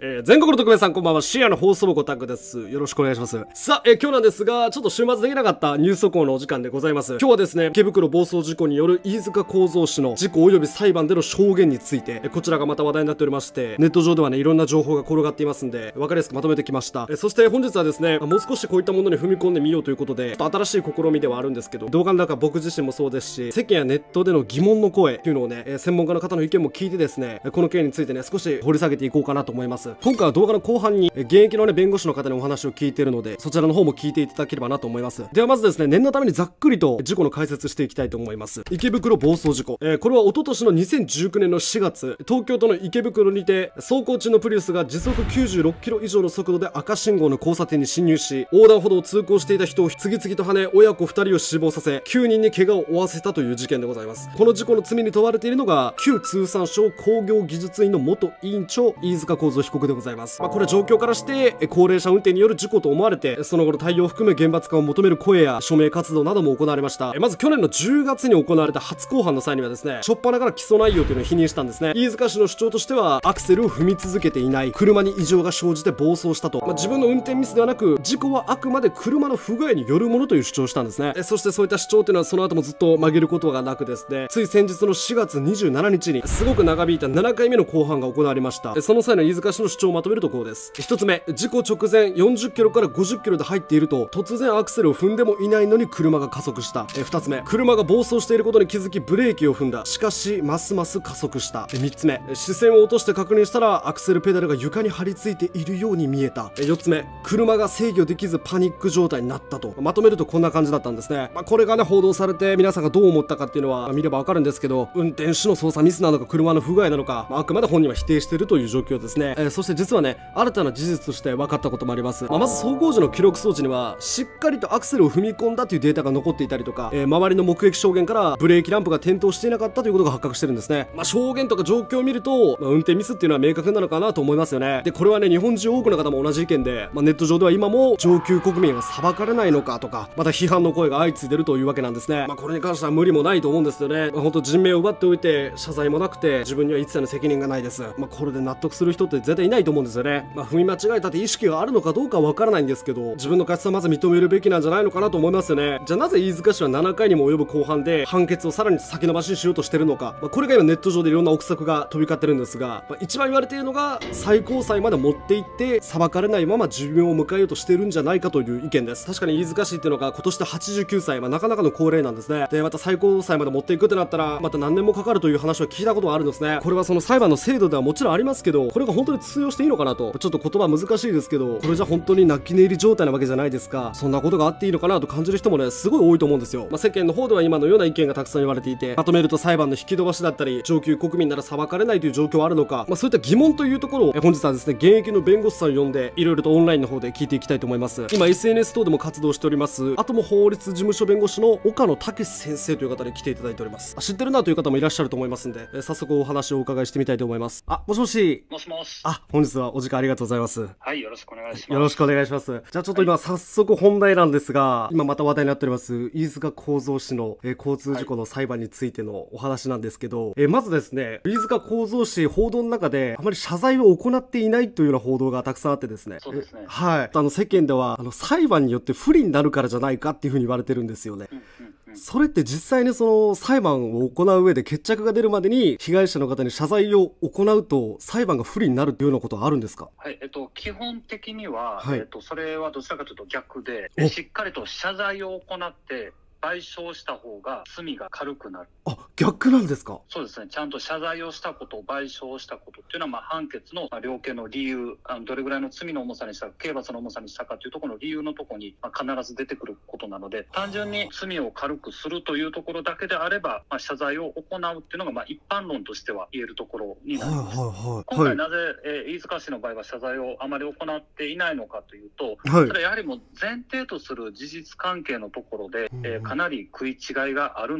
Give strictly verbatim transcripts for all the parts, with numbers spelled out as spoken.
えー、全国の特命さんこんばんは。深夜の放送部コタクです。よろしくお願いします。さあ、えー、今日なんですが、ちょっと週末できなかったニュース速報のお時間でございます。今日はですね、池袋暴走事故による飯塚幸三氏の事故及び裁判での証言について、えー、こちらがまた話題になっておりまして、ネット上ではね、いろんな情報が転がっていますんで、わかりやすくまとめてきました。えー、そして本日はですね、もう少しこういったものに踏み込んでみようということで、ちょっと新しい試みではあるんですけど、動画の中僕自身もそうですし、世間やネットでの疑問の声っていうのをね、えー、専門家の方の意見も聞いてですね、この件についてね、少し掘り下げていこうかなと思います。今回は動画の後半に現役のね弁護士の方にお話を聞いているので、そちらの方も聞いていただければなと思います。ではまずですね、念のためにざっくりと事故の解説していきたいと思います。池袋暴走事故、えー、これは一昨年のにせんじゅうきゅうねんのしがつ、東京都の池袋にて走行中のプリウスが時速きゅうじゅうろっキロ以上の速度で赤信号の交差点に進入し、横断歩道を通行していた人を次々と跳ね、親子ふたりを死亡させきゅうにんに怪我を負わせたという事件でございます。この事故の罪に問われているのが旧通産省工業技術院の元委員長飯塚幸三被告でございます。まあ、これ状況からして高齢者運転による事故と思われて、その後の対応を含め厳罰化を求める声や署名活動なども行われました。まず去年のじゅうがつに行われた初公判の際にはですね、初っ端から起訴内容というのを否認したんですね。飯塚氏の主張としては、アクセルを踏み続けていない、車に異常が生じて暴走したと、まあ、自分の運転ミスではなく事故はあくまで車の不具合によるものという主張をしたんですね。そしてそういった主張というのはその後もずっと曲げることがなくですね、つい先日のしがつにじゅうしちにちにすごく長引いたななかいめの公判が行われました。その際の飯塚氏の主張をまとめるとこうです。ひとつめ、事故直前よんじゅっキロからごじゅっキロで入っていると突然アクセルを踏んでもいないのに車が加速した。ふたつめ、車が暴走していることに気づきブレーキを踏んだ。しかしますます加速した。みっつめ、視線を落として確認したらアクセルペダルが床に張り付いているように見えた。よっつめ、車が制御できずパニック状態になったと。まとめるとこんな感じだったんですね。まあ、これがね報道されて皆さんがどう思ったかっていうのは、まあ、見ればわかるんですけど、運転手の操作ミスなのか車の不具合なのか、まあ、あくまで本人は否定しているという状況ですね。えー、そして実はね、新たな事実として分かったこともあります。まあ、まず走行時の記録装置にはしっかりとアクセルを踏み込んだというデータが残っていたりとか、えー、周りの目撃証言からブレーキランプが点灯していなかったということが発覚してるんですね。まあ、証言とか状況を見ると、まあ、運転ミスっていうのは明確なのかなと思いますよね。でこれはね、日本中多くの方も同じ意見で、まあ、ネット上では今も上級国民が裁かれないのかとか、また批判の声が相次いでるというわけなんですね。まあ、これに関しては無理もないと思うんですよね。まあ、本当人命を奪っておいて謝罪もなくて自分には一切の責任がないです。まあ、これで納得する人って絶対いないと思うんですよね。まあ、踏み間違えたって意識があるのかどうかはわからないんですけど、自分の過失はまず認めるべきなんじゃないのかなと思いますよね。じゃあなぜ飯塚氏はななかいにも及ぶ公判で判決をさらに先延ばしにしようとしてるのか、まあ、これが今ネット上でいろんな憶測が飛び交ってるんですが、まあ、一番言われているのが最高裁まで持っていって裁かれないまま寿命を迎えようとしてるんじゃないかという意見です。確かに飯塚氏っていうのが今年ではちじゅうきゅうさい、まあ、なかなかの高齢なんですね。でまた最高裁まで持っていくってなったらまた何年もかかるという話は聞いたことがあるんですね。これはその裁判の制度ではもちろんありますけど、これが本当に通用していいのかなと、ちょっと言葉難しいですけど、これじゃ本当に泣き寝入り状態なわけじゃないですか。そんなことがあっていいのかなと感じる人もねすごい多いと思うんですよ。まあ、世間の方では今のような意見がたくさん言われていて、まとめると裁判の引き延ばしだったり上級国民なら裁かれないという状況はあるのか、まあ、そういった疑問というところを本日はですね、現役の弁護士さんを呼んでいろいろとオンラインの方で聞いていきたいと思います。今 エスエヌエス 等でも活動しておりますアトム法律事務所弁護士の岡野武先生という方に来ていただいております。知ってるなという方もいらっしゃると思いますんで、え早速お話をお伺いしてみたいと思います。あ、もしもし。 もしもし。 あ、本日はお時間ありがとうございます。 はい、よろしくお願いします。 よろしくお願いします。じゃあちょっと今早速本題なんですが、今また話題になっております飯塚幸三氏の、えー、交通事故の裁判についてのお話なんですけど、はい、えー、まずですね、飯塚幸三氏報道の中であまり謝罪を行っていないというような報道がたくさんあってですね。 そうですね。 はい。あの世間ではあの裁判によって不利になるからじゃないかっていうふうに言われてるんですよね。うんうんうん、それって実際にその裁判を行う上で決着が出るまでに被害者の方に謝罪を行うと裁判が不利になるというようなことはあるんですか？ はい、えっと基本的には、 はい、 えっとそれはどちらかというと逆で、しっかりと謝罪を行って賠償した方が罪が軽くなる。 あ、逆なんですか？ そうですね。ちゃんと謝罪をしたこと、賠償したことっていうのは、まあ判決の量刑の理由、あのどれぐらいの罪の重さにしたか、刑罰の重さにしたかというところの理由のところに、まあ、必ず出てくることなので、単純に罪を軽くするというところだけであれば、まあ、謝罪を行うっていうのが、まあ一般論としては言えるところになります。はいはいはい、今回なぜ、えー、飯塚氏の場合は謝罪をあまり行っていないのかというと、はい、それはやはりもう前提とする事実関係のところで、えー、かなり食い違いがあるので、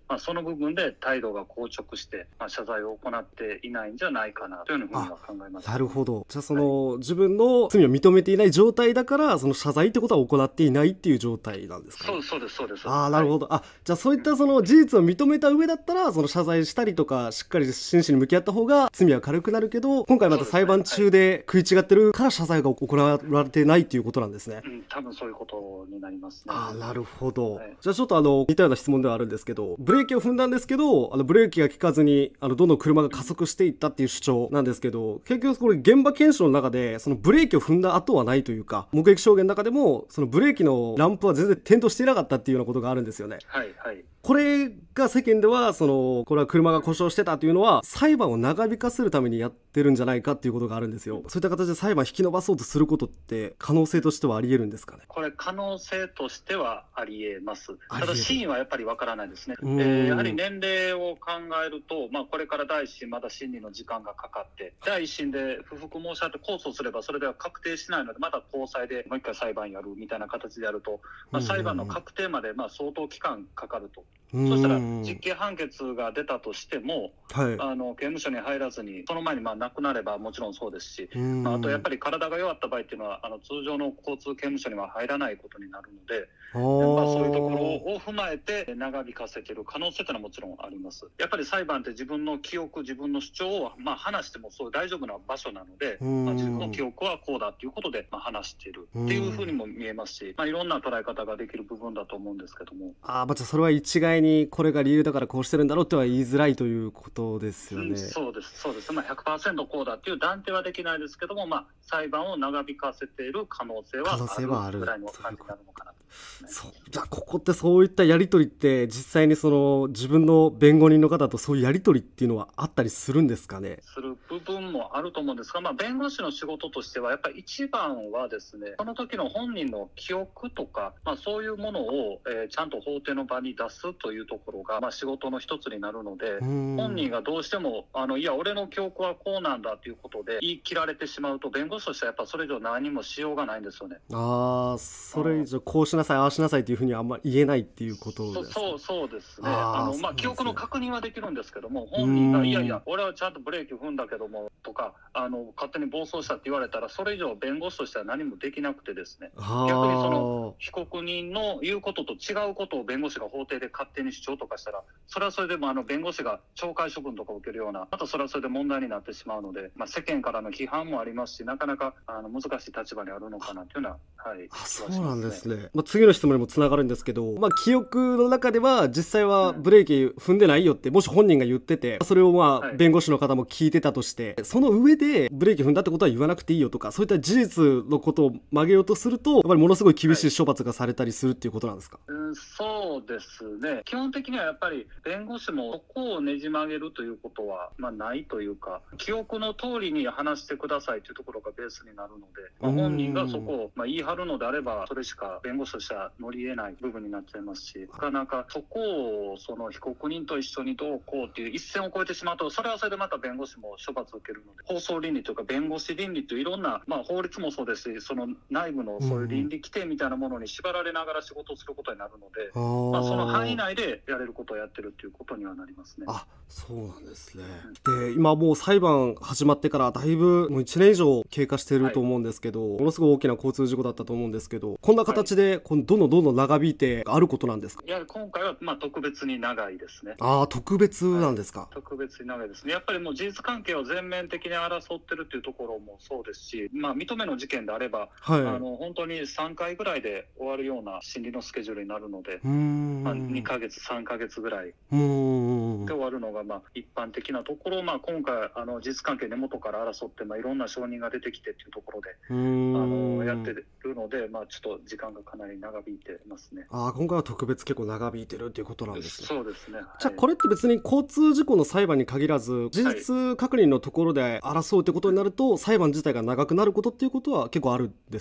まあ、その部分で態度が硬直して、まあ、謝罪を行っていないんじゃないかなというふうには考えます。 なるほど。じゃあその、はい、自分の罪を認めていない状態だからその謝罪ってことは行っていないっていう状態なんですかね。 そうそうですそうです。 ああ、なるほど。はい、あ、じゃあそういったその事実を認めた上だったらその謝罪したりとかしっかり真摯に向き合った方が罪は軽くなるけど、今回また裁判中で食い違ってるから謝罪が行われてないっていうことなんですね。 うん、多分そういうことになりますね。 ああ、なるほど。 はい、 じゃあちょっとあの似たような質問ではあるんですけど、ブレーキを踏んだんですけど、あのブレーキが効かずにあのどんどん車が加速していったっていう主張なんですけど、結局これ現場検証の中でそのブレーキを踏んだ後はないというか、目撃証言の中でもそのブレーキのランプは全然点灯していなかったっていうようなことがあるんですよね。 はいはい。 これが世間ではそのこれは車が故障してたというのは裁判を長引かせるためにやってるんじゃないかっていうことがあるんですよ。そういった形で裁判引き延ばそうとすることって可能性としてはあり得るんですかね。 これ可能性としてはあり得ます。ただ真意はやっぱりわからないですね。えー、やはり年齢を考えると、まあ、これから第一審まだ審理の時間がかかって、第一審で不服申し立て控訴すればそれでは確定しないので、まだ高裁でもう一回裁判やるみたいな形でやると、まあ、裁判の確定までまあ相当期間かかると。そしたら実刑判決が出たとしても、はい、あの刑務所に入らずにその前にまあ亡くなればもちろんそうですし、まあ、あとやっぱり体が弱った場合っていうのはあの通常の交通刑務所には入らないことになるので、まあ、そういうところを踏まえて長引かせている可能性というのはもちろんあります。やっぱり裁判って自分の記憶自分の主張をまあ話してもそう大丈夫な場所なので、まあ、自分の記憶はこうだということでまあ話しているっていうふうにも見えますし、まあ、いろんな捉え方ができる部分だと思うんですけども。 あ、まあ、それは一概にこれが理由だからこうしてるんだろうとは言いづらいということですよね。 うん、そうですそうです、まあ、ひゃくパーセント こうだっていう断定はできないですけども、まあ、裁判を長引かせている可能性はあるぐらいの感じになるのかなと、ね。 そうじゃあここってそういったやり取りって実際にその自分の弁護人の方とそういうやり取りっていうのはあったりするんですかね。 する部分もあると思うんですが、まあ、弁護士の仕事としてはやっぱり一番はですね、その時の本人の記憶とか、まあ、そういうものを、えー、ちゃんと法廷の場に出すというところが、まあ、仕事の一つになるので、本人がどうしてもあのいや俺の記憶はこうなんだということで言い切られてしまうと、弁護士としてはやっぱそれ以上何もしようがないんですよね。 ああ、それ以上こうしなさいああしなさいというふうにはあんまり言えないっていうことですか。 そうそうですね。あのまあ記憶の確認はできるんですけども、本人がいやいや俺はちゃんとブレーキ踏んだけどもとか、あの勝手に暴走したって言われたらそれ以上弁護士としては何もできなくてですね、逆にその被告人の言うことと違うことを弁護士が法廷で勝手に主張とかしたら、それはそれでもあの弁護士が懲戒処分とかを受けるような、またそれはそれで問題になってしまうので、まあ、世間からの批判もありますし、なかなかあの難しい立場にあるのかなというのは、はい、 あ、そうなんですね。まあ、次の質問にもつながるんですけど、まあ、記憶の中では実際はブレーキ踏んでないよってもし本人が言ってて、それをまあ弁護士の方も聞いてたとして、はい、その上でブレーキ踏んだってことは言わなくていいよとか、そういった事実のことを曲げようとするとやっぱりものすごい厳しい処罰がされたりするっていうことなんですか。 はい、うん、そうですね。基本的にはやっぱり弁護士もそこをねじ曲げるということは、まあ、ないというか、記憶の通りに話してくださいというところがベースになるので、まあ、本人がそこをまあ言い張るのであればそれしか弁護士としては乗り得ない部分になっちゃいますし、なかなかそこをその被告人と一緒にどうこうっていう一線を越えてしまうと、それはそれでまた弁護士も処罰を受けるので、放送倫理というか弁護士倫理といういろんな、まあ、法律もそうですし、その内部のそういう倫理規定みたいなものに縛られながら仕事をすることになるので、まあ、その範囲内でやれることをやってるということにはなりますね。 あ、そうなんですね。で、今もう裁判始まってからだいぶもういちねん以上経過していると思うんですけど、はい、ものすごい大きな交通事故だったと思うんですけど、こんな形でこのどんどんどんどん長引いてあることなんですか。 いや、今回はまあ特別に長いですね。 ああ、特別なんですか。はい、 特別に長いですね。やっぱりもう事実関係を全面的に争ってるっていうところもそうですし、まあ、認めの事件であれば、はい、あの本当にさんかいぐらいで終わるような審理のスケジュールになるので、まあ、にかげつさんかげつぐらいで終わるのがまあ一般的なところ、まあ、今回あの事実関係根元から争って、まあ、いろんな証人が出てきてっていうところであのやってるので、まあ、ちょっと時間がかなり長引いてますね。 あ、今回は特別結構長引いてるっていうことなんですね。 そうですね。はい、 じゃあこれって別に交通事故の裁判に限らず事実確認のところで争うってことになると、はい、裁判自体が長くなることっていうことは結構あるんですか。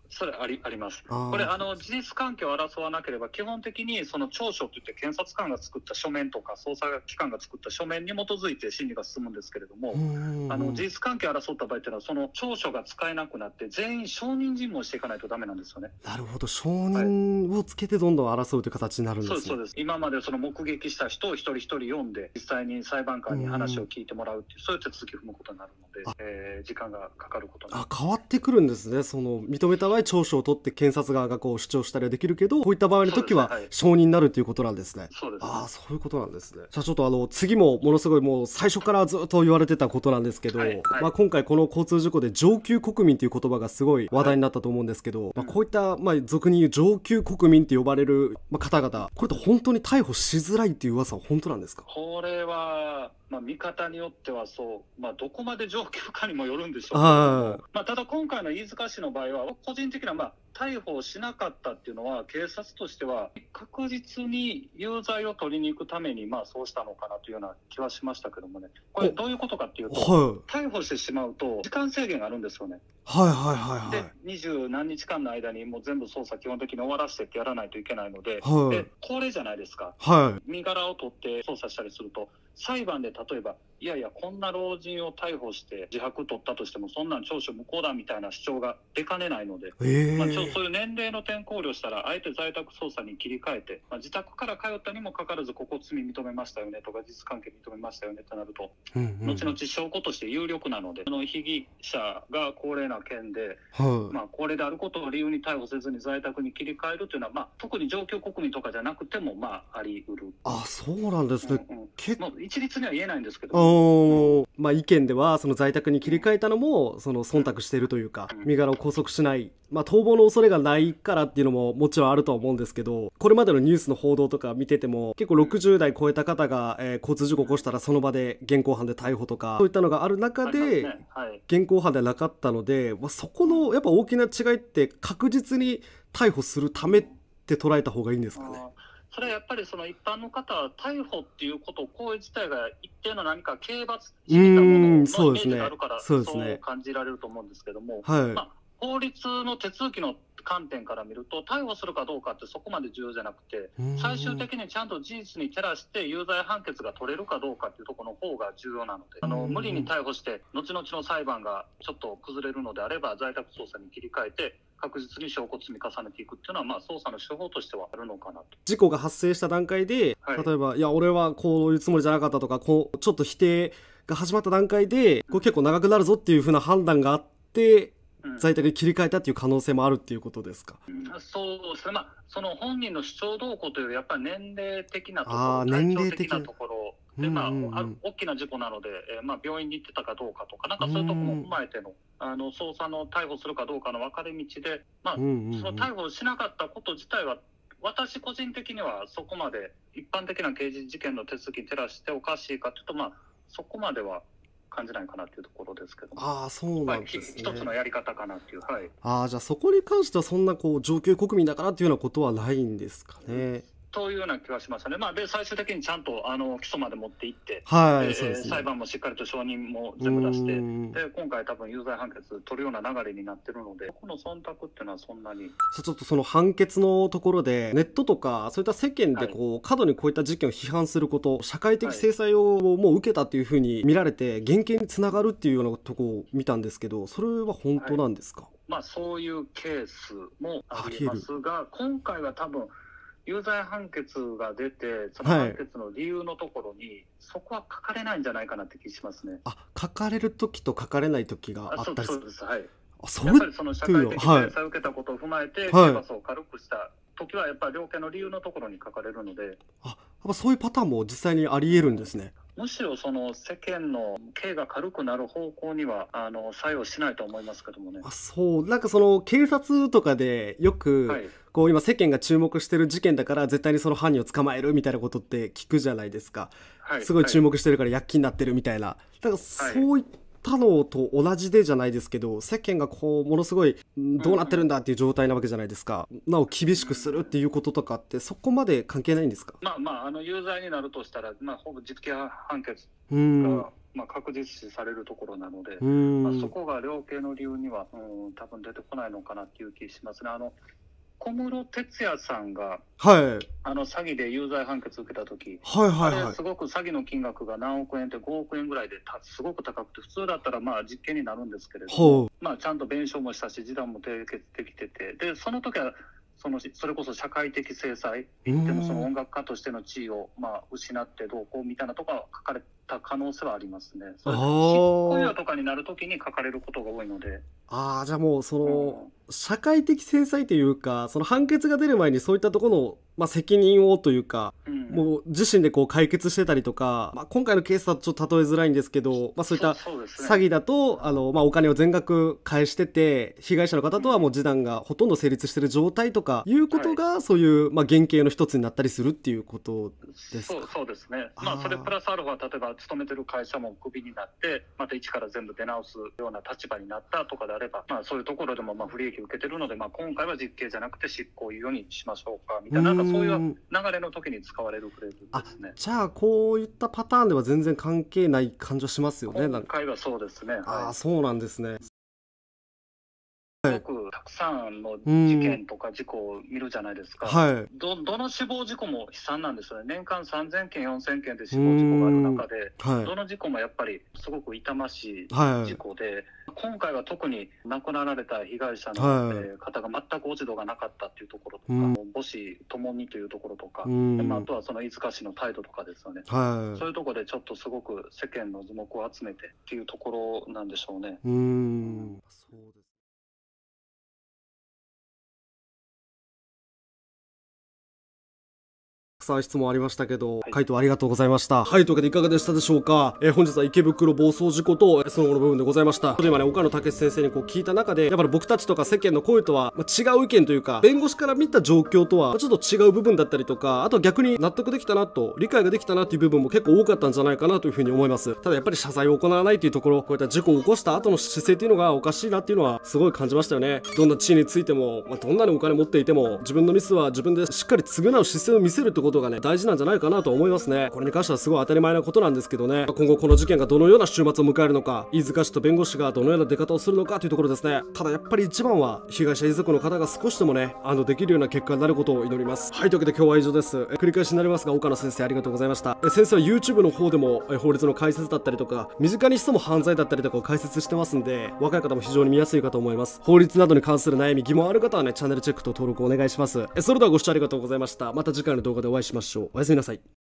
それありあります。 あこれあの事実関係を争わなければ基本的にその調書といって検察官が作った書面とか捜査機関が作った書面に基づいて審理が進むんですけれども、あの事実関係を争った場合っていうのはその調書が使えなくなって全員証人尋問していかないとダメなんですよね。 なるほど、証人をつけてどんどん争うという形になるんですね。 そうですそうです。今までその目撃した人を一人一人読んで実際に裁判官に話を聞いてもらうっていうそういう手続きを踏むことになるので、えー、時間がかかることになる。 あ、変わってくるんですね。その認めた場合調書を取って検察側がこう主張したりはできるけど、こういった場合の時は証人になるということなんですね。 そうですね。 ああ、そういうことなんですね。じゃあちょっとあの次もものすごいもう最初からずっと言われてたことなんですけど、 はいはい、 まあ、今回この交通事故で上級国民という言葉がすごい話題になったと思うんですけど、はい、まあ、こういったまあ俗に言う上級国民って呼ばれる方々、これって本当に逮捕しづらいっていう噂は本当なんですか？ これはまあ、見方によってはそう、まあ、どこまで上級かにもよるんでしょうけども、まあ、ただ今回の飯塚氏の場合は個人的な、まあ、逮捕をしなかったっていうのは警察としては確実に有罪を取りに行くためにまあそうしたのかなというような気はしましたけどもね。これどういうことかっていうと、はい、逮捕してしまうと時間制限があるんですよね。 はいはいはいはい。 で二十何日間の間にもう全部捜査基本的に終わらせてってやらないといけないので、はい、で高齢じゃないですか、はい、身柄を取って捜査したりすると裁判で例えばいやいやこんな老人を逮捕して自白取ったとしてもそんなん調書無効だみたいな主張が出かねないので、えーまあ、ちょそういう年齢の点考慮したらあえて在宅捜査に切り替えて、まあ、自宅から通ったにもかかわらずここ罪認めましたよねとか事実関係認めましたよねとなると、うんうん、後々証拠として有力なので、その被疑者が高齢な件で、はい、まあ、高齢であることを理由に逮捕せずに在宅に切り替えるというのは、まあ、特に上級国民とかじゃなくてもまああり得る。 あ、そうなんですね。 うんうん、結構一律には言えないんですけど、 うん、まあ、意見ではその在宅に切り替えたのもその忖度しているというか、身柄を拘束しない、まあ、逃亡の恐れがないからっていうのももちろんあるとは思うんですけど、これまでのニュースの報道とか見てても結構ろくじゅう代超えた方が、えー、交通事故を起こしたらその場で現行犯で逮捕とかそういったのがある中で、ね、はい、現行犯ではなかったので、まあ、そこのやっぱ大きな違いって確実に逮捕するためって捉えた方がいいんですかね。 それはやっぱりその一般の方は逮捕っていうこと行為自体が一定の何か刑罰していたもののイメージがあるからそう感じられると思うんですけども、はい、まあ、法律の手続きの観点から見ると逮捕するかどうかってそこまで重要じゃなくて、最終的にちゃんと事実に照らして有罪判決が取れるかどうかっていうところの方が重要なので、あの無理に逮捕して後々の裁判がちょっと崩れるのであれば在宅捜査に切り替えて確実に証拠を積み重ねていくっていうのは、まあ、捜査の手法としてはあるのかなと。 事故が発生した段階で、はい、例えばいや俺はこういうつもりじゃなかったとか、こうちょっと否定が始まった段階でこう結構長くなるぞっていう風な判断があって在宅に切り替えたっていう可能性もあるっていうことですか？うん、 そうですね、まあ、その本人の主張動向というよりやっぱり年齢的なところ、体調的なところで、まあ、うんうんうん、あ大きな事故なので、えーまあ、病院に行ってたかどうかとか、なんかそういうところも踏まえての、あの捜査の逮捕するかどうかの分かれ道で、まあ、うんうんうん、その逮捕しなかったこと自体は私個人的にはそこまで一般的な刑事事件の手続きに照らしておかしいかというと、まあ、そこまでは感じないかなというところですけども。 ああ、そうなんですね。 一つのやり方かなっていう。はい。 ああ、じゃあそこに関してはそんなこう上級国民だからっていうようなことはないんですかね。うん、 というような気がしましたね。まあ、で最終的にちゃんとあの起訴まで持っていって、 はい、 えーそうですね、 裁判もしっかりと証人も全部出して、で今回多分有罪判決取るような流れになってるので、この忖度っていうのはそんなに。 ちょっとその判決のところでネットとかそういった世間でこう、はい、過度にこういった事件を批判すること、社会的制裁をもう受けたっていうふうに見られて減刑につながるっていうようなところを見たんですけど、それは本当なんですか？はい、 まあ、そういうケースもありますが、今回は多分有罪判決が出て、その判決の理由のところに、はい、そこは書かれないんじゃないかなって気しますね。 あ、書かれるときと書かれないときがあったりする。 そうです、はい。 あ、そうやっぱりその社会的制裁を受けたことを踏まえて、刑罰を軽くしたときは、やっぱり量刑の理由のところに書かれるので。 あ、やっぱそういうパターンも実際にあり得るんですね。 むしろその世間の刑が軽くなる方向にはあの作用しないと思いますけどもね。 あ、そう、なんかその警察とかでよく、はい、こう今世間が注目してる事件だから絶対にその犯人を捕まえるみたいなことって聞くじゃないですか。はい、すごい注目してるから躍起になってるみたいな。だからそういったのと同じでじゃないですけど、世間がこうものすごいどうなってるんだっていう状態なわけじじゃないですか。なお厳しくするっていうこととかってそこまで関係ないんですか？ まあまあ、あの有罪になるとしたら、まあ、ほぼ実刑判決がまあ、確実視されるところなので、 うーんまあ、そこが量刑の理由には、うん、多分出てこないのかなっていう気しますね。あの小室哲哉さんがはいあの詐欺で有罪判決を受けた時、 はいはいはいあれすごく詐欺の金額が何億円ってごおくえんぐらいで、たすごく高くて、普通だったらまあ実刑になるんですけれども、 ほまあ、ちゃんと弁償もしたし示談も締結できてて、でその時はそのそれこそ社会的制裁、一定のその音楽家としての地位をまあ失ってどうこうみたいなところが書かれた可能性はありますね。それあー執行猶予とかになる時に書かれることが多いので。 ああ、じゃあもうその、 うん社会的制裁というか、その判決が出る前にそういったところの、まあ、責任をというか、 うんもう自身でこう解決してたりとか、まあ、今回のケースだとちょっと例えづらいんですけど、まあ、そういったそうそうですね詐欺だとあの、まあ、お金を全額返してて、被害者の方とはもう示談がほとんど成立してる状態とかいうことが、そういう、まあ、減刑の一つになったりするっていうことですか。 そうそうですね、まあ、 あーそれプラスアルファ、例えば勤めてる会社もクビになって、また一から全部出直すような立場になったとかであれば、まあ、そういうところでもまあ不利益を受けてるので、まあ、今回は実刑じゃなくて執行猶予にしましょうかみたいな、なんかそういう流れの時に使われるフレーズですね。 じゃあこういったパターンでは全然関係ない感じはしますよね。なんか今回はそうですね。 ああ、 はい、 そうなんですね。 すごくたくさんの事件とか事故を見るじゃないですか。 はいどどの死亡事故も悲惨なんですよね。年間さんぜんけんよんせんけんで死亡事故がある中で、 はいどの事故もやっぱりすごく痛ましいはい事故で、今回は特に亡くなられた被害者の、 はいえー方が全く落ち度がなかったっていうところとか、 うん母子ともにというところとか、 うんでまあ、あとはその飯塚氏の態度とかですよね。 はいそういうところでちょっとすごく世間の注目を集めてっていうところなんでしょうね。 うーんそうです。たくさん質問ありましたけど、 い回答ありがとうございました。はい、というわけでいかがでしたでしょうか。えー本日は池袋暴走事故とえーその後の部分でございました。ちょっと今ね、岡野武先生にこう聞いた中で、やっぱり僕たちとか世間の声とは、まあ、違う意見というか、弁護士から見た状況とは、まあちょっと違う部分だったりとか、あとは逆に納得できたなと、理解ができたなっていう部分も結構多かったんじゃないかなというふうに思います。ただやっぱり謝罪を行わないというところ、こういった事故を起こした後の姿勢っていうのがおかしいなっていうのはすごい感じましたよね。どんな地位についても、まあ、どんなにお金持っていても、自分のミスは自分でしっかり償う姿勢を見せるってことがね、大事なんじゃないかなと思いますね。これに関してはすごい当たり前なことなんですけどね、今後この事件がどのような終末を迎えるのか、飯塚氏と弁護士がどのような出方をするのかというところですね。ただやっぱり一番は被害者遺族の方が少しでもね、あのできるような結果になることを祈ります。はい、というわけで今日は以上です。え繰り返しになりますが、岡野先生ありがとうございました。え先生は YouTube の方でもえ法律の解説だったりとか、身近にしても犯罪だったりとかを解説してますんで、若い方も非常に見やすいかと思います。法律などに関する悩み疑問ある方はね、チャンネルチェックと登録お願いします。えそれではご視聴ありがとうございました。また次回の動画でお会いしましょう。おやすみなさい。